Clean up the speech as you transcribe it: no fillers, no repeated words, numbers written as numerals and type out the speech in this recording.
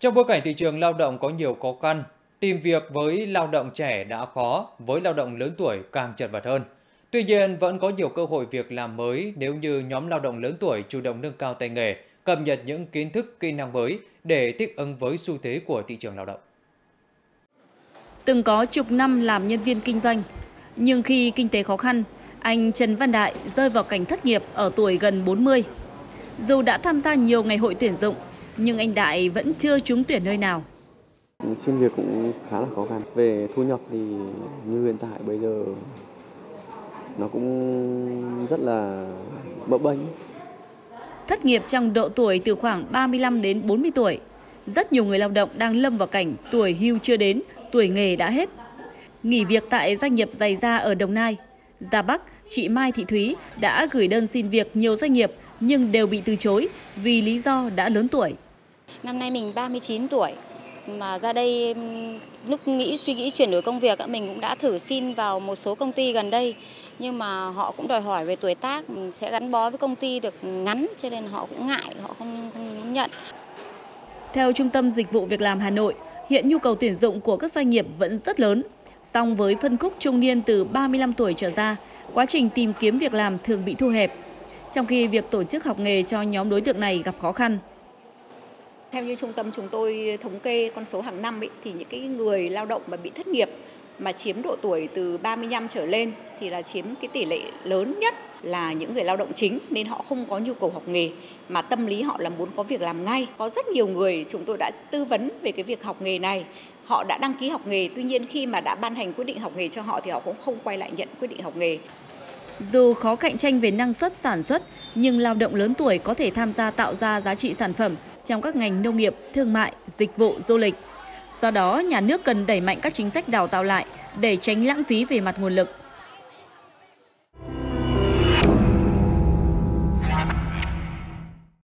Trong bối cảnh thị trường lao động có nhiều khó khăn, tìm việc với lao động trẻ đã khó, với lao động lớn tuổi càng chật vật hơn. Tuy nhiên, vẫn có nhiều cơ hội việc làm mới nếu như nhóm lao động lớn tuổi chủ động nâng cao tay nghề, cập nhật những kiến thức, kỹ năng mới để thích ứng với xu thế của thị trường lao động. Từng có chục năm làm nhân viên kinh doanh, nhưng khi kinh tế khó khăn, anh Trần Văn Đại rơi vào cảnh thất nghiệp ở tuổi gần 40. Dù đã tham gia nhiều ngày hội tuyển dụng, nhưng anh Đại vẫn chưa trúng tuyển nơi nào. Xin việc cũng khá là khó khăn. Về thu nhập thì như hiện tại bây giờ nó cũng rất là bấp bênh. Thất nghiệp trong độ tuổi từ khoảng 35 đến 40 tuổi. Rất nhiều người lao động đang lâm vào cảnh tuổi hưu chưa đến, tuổi nghề đã hết. Nghỉ việc tại doanh nghiệp giày da ở Đồng Nai. Ra Bắc, chị Mai Thị Thúy đã gửi đơn xin việc nhiều doanh nghiệp nhưng đều bị từ chối vì lý do đã lớn tuổi. Năm nay mình 39 tuổi, mà ra đây lúc suy nghĩ chuyển đổi công việc mình cũng đã thử xin vào một số công ty gần đây, nhưng mà họ cũng đòi hỏi về tuổi tác sẽ gắn bó với công ty được ngắn, cho nên họ cũng ngại, họ không nhận. Theo Trung tâm Dịch vụ Việc làm Hà Nội, hiện nhu cầu tuyển dụng của các doanh nghiệp vẫn rất lớn. Song với phân khúc trung niên từ 35 tuổi trở ra, quá trình tìm kiếm việc làm thường bị thu hẹp, trong khi việc tổ chức học nghề cho nhóm đối tượng này gặp khó khăn. Theo như trung tâm chúng tôi thống kê con số hàng năm thì những cái người lao động mà bị thất nghiệp mà chiếm độ tuổi từ 35 trở lên thì là chiếm cái tỷ lệ lớn nhất là những người lao động chính, nên họ không có nhu cầu học nghề mà tâm lý họ là muốn có việc làm ngay. Có rất nhiều người chúng tôi đã tư vấn về cái việc học nghề này. Họ đã đăng ký học nghề, tuy nhiên khi mà đã ban hành quyết định học nghề cho họ thì họ cũng không quay lại nhận quyết định học nghề. Dù khó cạnh tranh về năng suất sản xuất, nhưng lao động lớn tuổi có thể tham gia tạo ra giá trị sản phẩm trong các ngành nông nghiệp, thương mại, dịch vụ, du lịch. Do đó, nhà nước cần đẩy mạnh các chính sách đào tạo lại để tránh lãng phí về mặt nguồn lực.